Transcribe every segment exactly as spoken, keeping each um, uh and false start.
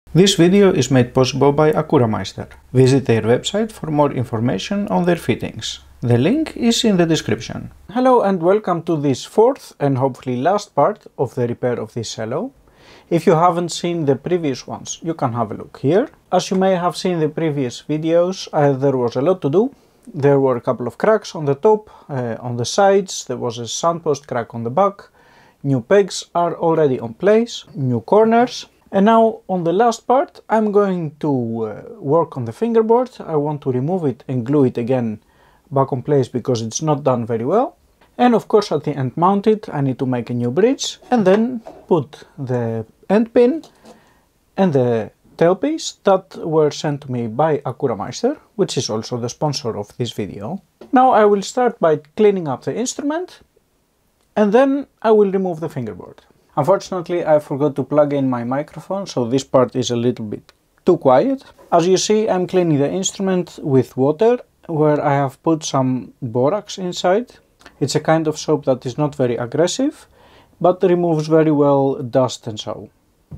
This video is made possible by Akurameister. Visit their website for more information on their fittings. The link is in the description. Hello and welcome to this fourth and hopefully last part of the repair of this cello. If you haven't seen the previous ones, you can have a look here. As you may have seen the previous videos, uh, there was a lot to do. There were a couple of cracks on the top, uh, on the sides, there was a soundpost crack on the back. New pegs are already on place, new corners. And now on the last part I'm going to uh, work on the fingerboard. I want to remove it and glue it again back on place because it's not done very well. And of course at the end mounted I need to make a new bridge and then put the end pin and the tailpiece that were sent to me by Akurameister, which is also the sponsor of this video. Now I will start by cleaning up the instrument and then I will remove the fingerboard. Unfortunately, I forgot to plug in my microphone, so this part is a little bit too quiet. As you see, I'm cleaning the instrument with water, where I have put some borax inside. It's a kind of soap that is not very aggressive, but removes very well dust and so.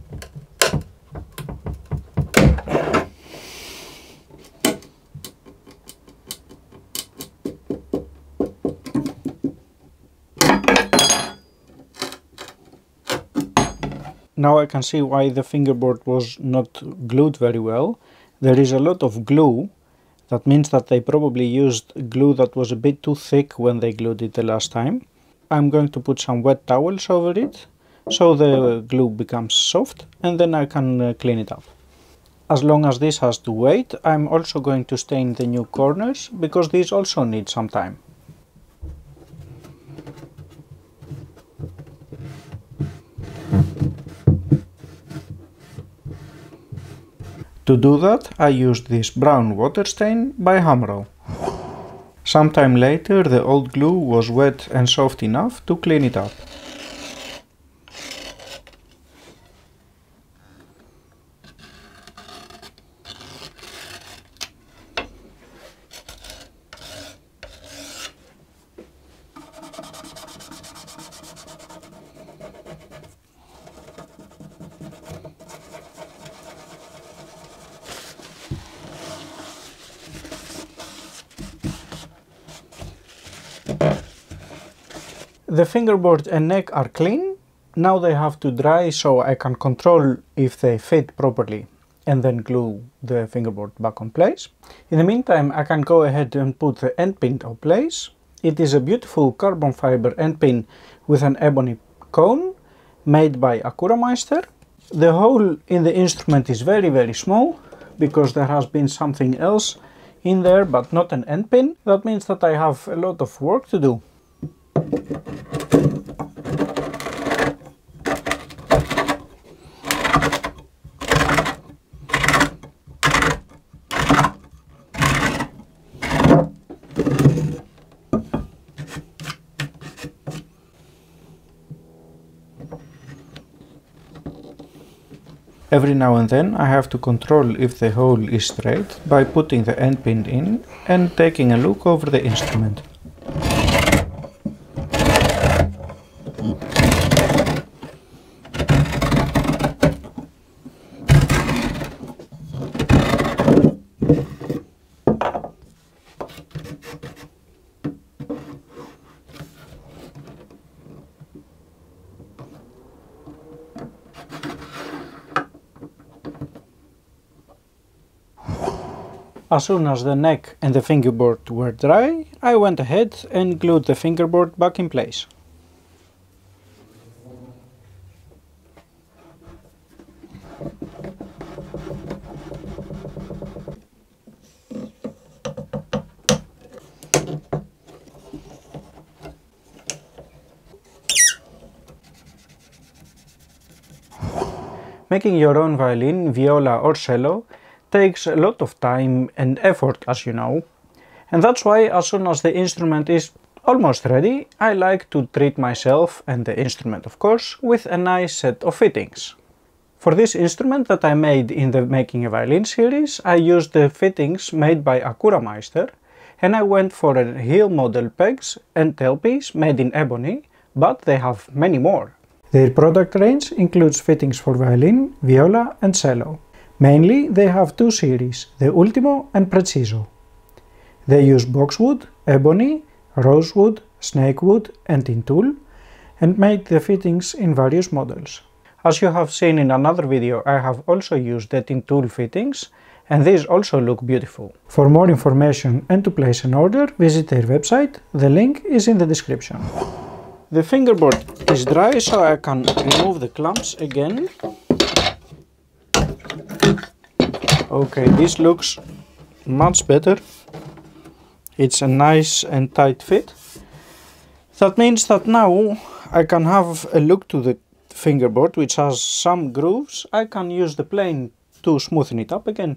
Now I can see why the fingerboard was not glued very well. There is a lot of glue. That means that they probably used glue that was a bit too thick when they glued it the last time. I'm going to put some wet towels over it so the glue becomes soft and then I can uh, clean it up. As long as this has to wait, I'm also going to stain the new corners because these also need some time. To do that, I used this brown water stain by Hamro. Sometime later the old glue was wet and soft enough to clean it up. The fingerboard and neck are clean. Now they have to dry so I can control if they fit properly and then glue the fingerboard back on place. In the meantime, I can go ahead and put the end pin on place. It is a beautiful carbon fiber end pin with an ebony cone made by Akurameister. The hole in the instrument is very very small because there has been something else in there but not an end pin. That means that I have a lot of work to do. Every now and then I have to control if the hole is straight by putting the end pin in and taking a look over the instrument. As soon as the neck and the fingerboard were dry, I went ahead and glued the fingerboard back in place. Making your own violin, viola or cello takes a lot of time and effort, as you know, and that's why as soon as the instrument is almost ready, I like to treat myself and the instrument of course with a nice set of fittings. For this instrument that I made in the Making a Violin series, I used the fittings made by Akurameister and I went for a heel model pegs and tailpiece made in ebony, but they have many more. Their product range includes fittings for violin, viola and cello. Mainly they have two series, the Ultimo and Preciso. They use boxwood, ebony, rosewood, snakewood and tin tool and made the fittings in various models. As you have seen in another video, I have also used the tin tool fittings and these also look beautiful. For more information and to place an order, visit their website, the link is in the description. The fingerboard is dry, so I can remove the clamps again. Okay, this looks much better. It's a nice and tight fit. That means that now I can have a look to the fingerboard, which has some grooves. I can use the plane to smoothen it up again.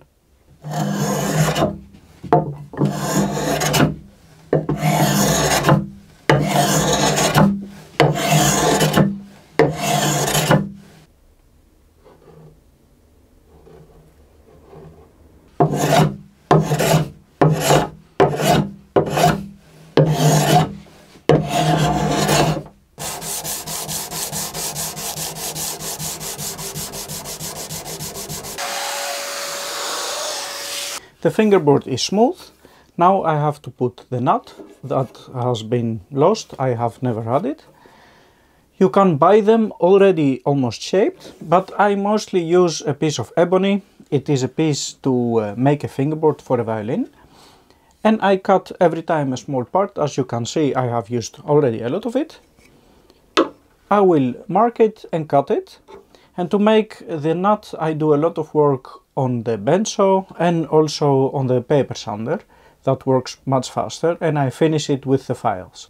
The fingerboard is smooth. Now I have to put the nut that has been lost. I have never had it. You can buy them already almost shaped, but I mostly use a piece of ebony. It is a piece to uh, make a fingerboard for a violin. And I cut every time a small part. As you can see, I have used already a lot of it. I will mark it and cut it. And to make the nut, I do a lot of work on the bench saw and also on the paper sander. That works much faster, and I finish it with the files.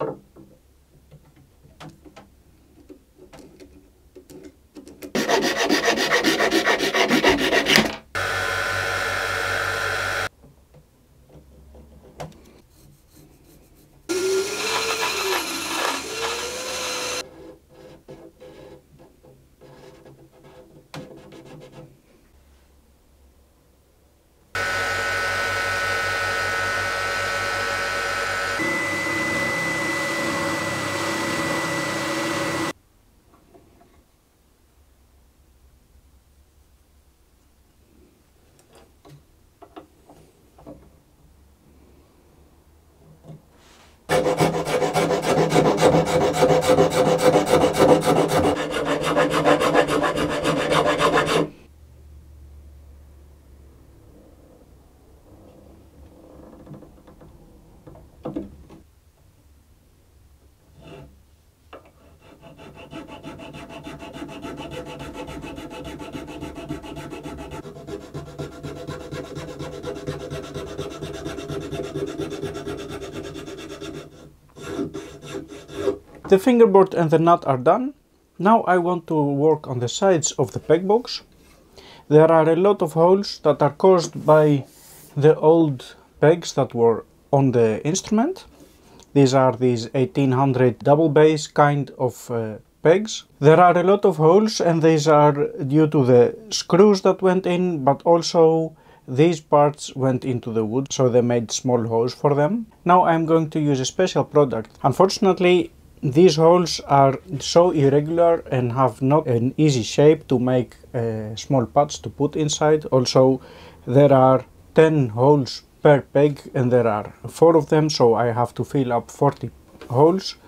The fingerboard and the nut are done. Now I want to work on the sides of the peg box. There are a lot of holes that are caused by the old pegs that were on the instrument. These are these eighteen hundred double bass kind of uh, pegs. There are a lot of holes, and these are due to the screws that went in, but also these parts went into the wood, so they made small holes for them. Now I'm going to use a special product. Unfortunately, these holes are so irregular and have not an easy shape to make uh, small parts to put inside. Also, there are ten holes per peg and there are four of them, so I have to fill up forty holes.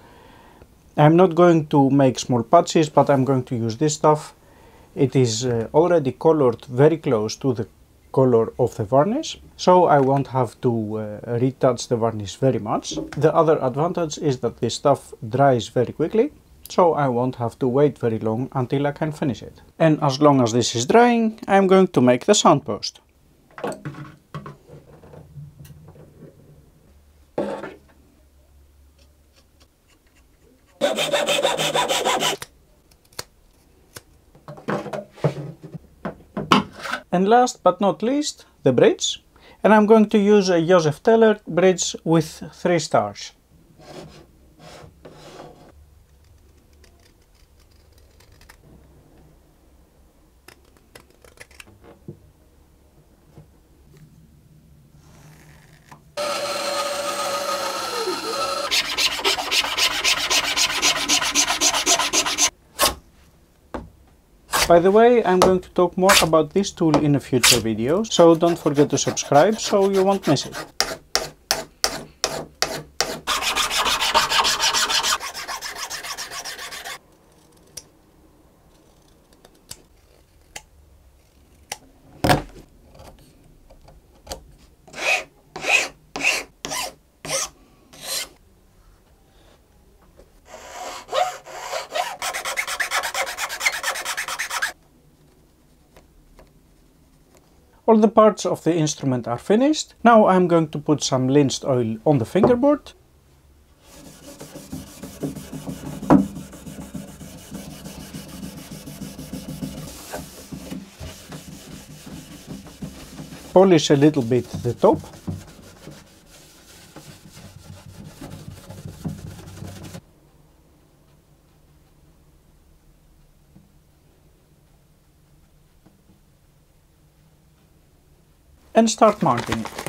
I'm not going to make small patches, but I'm going to use this stuff. It is uh, already colored very close to the color of the varnish, so I won't have to uh, retouch the varnish very much. The other advantage is that this stuff dries very quickly, so I won't have to wait very long until I can finish it. And as long as this is drying, I'm going to make the soundpost. And last but not least, the bridge. And I'm going to use a Joseph Teller bridge with three stars. By the way, I'm going to talk more about this tool in a future video, so don't forget to subscribe so you won't miss it. All the parts of the instrument are finished. Now I'm going to put some lynched oil on the fingerboard. Polish a little bit the top. And start mounting it.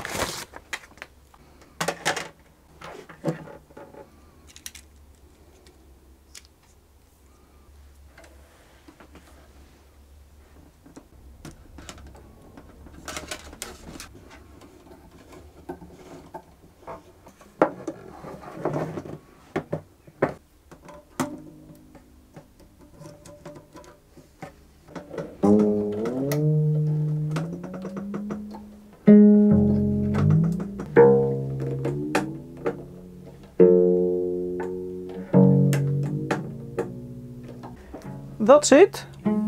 That's it.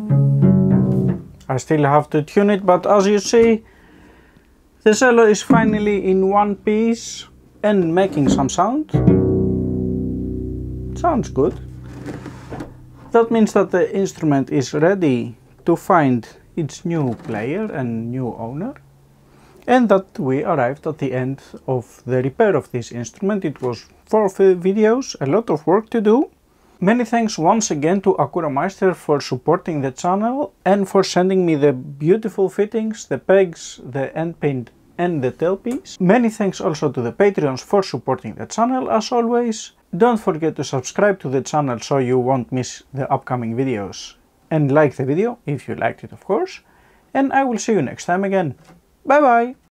I still have to tune it, but as you see, the cello is finally in one piece and making some sound. Sounds good. That means that the instrument is ready to find its new player and new owner, and that we arrived at the end of the repair of this instrument. It was four videos, a lot of work to do. Many thanks once again to Akurameister for supporting the channel and for sending me the beautiful fittings, the pegs, the end pin and the tailpiece. Many thanks also to the Patreons for supporting the channel as always. Don't forget to subscribe to the channel so you won't miss the upcoming videos. And like the video if you liked it, of course. And I will see you next time again. Bye bye!